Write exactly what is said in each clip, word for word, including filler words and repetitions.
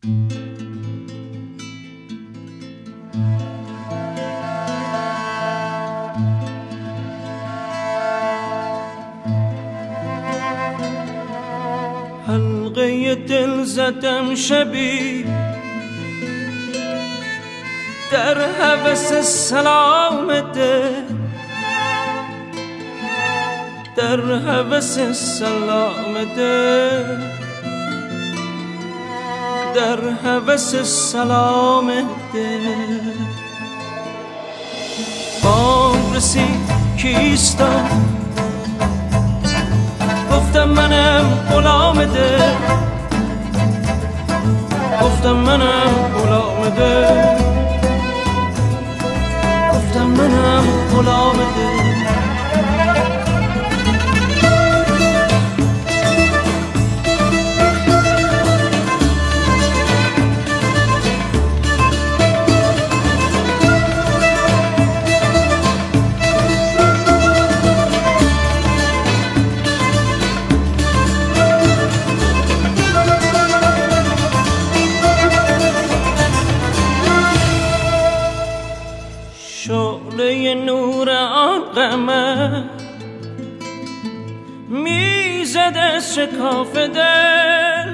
حلقه دل زدم شبی در هوس سلام دل، در هوس سلام دل، در هوس سلام دل. بام رسید کیستا، گفتم منم غلام دل، گفتم منم غلام دل، گفتم منم غلام دل. شعله نور آن قمر میزد از شکاف دل،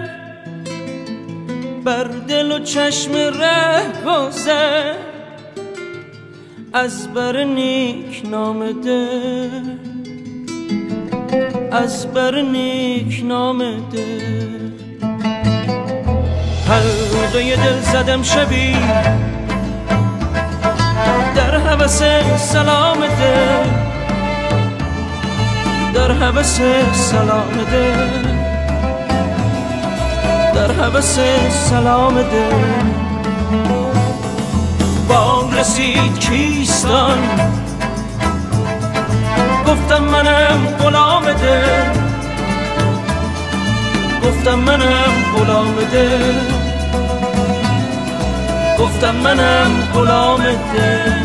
بر دل و چشم ره گذر از بر نیک نام دل، از بر نیک نام دل. حلقه دل زدم شبی در هوس سلام دل، در هوس سلام دل، در هوس سلام دل. بام رسید کیستان، گفتم منم غلام دل، گفتم منم غلام دل، گفتم منم غلام دل.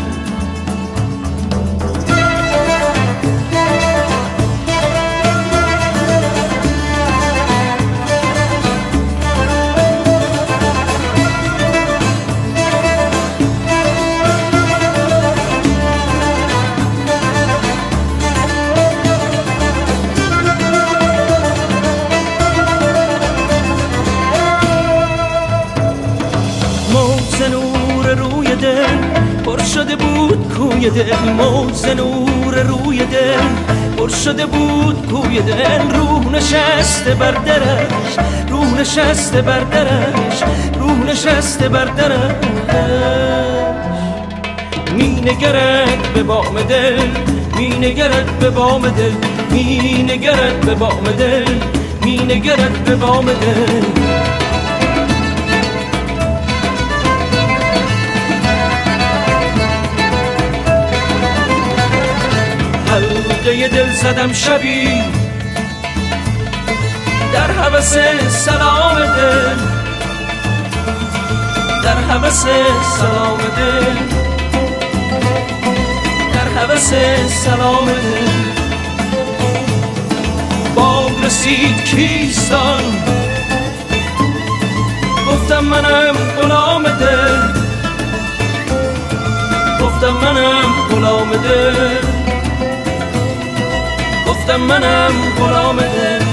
موج نور روی دل پر شده بود کوی دل، موج نور روی دل پر شده بود کوی دل. روح نشسته بر درش، روح نشسته بر درش، روح نشسته بر درش. می نگرد به بام دل، می نگرد به بام دل، می نگرد به بام دل، می نگرد به بام دل. حلقه دل زدم شبی در هوس سلام دل، در هوس سلام دل، در هوس سلام دل. بام رسید کیستان، گفتم منم غلام دل، گفتم منم غلام دل، گفتم منم غلام دل.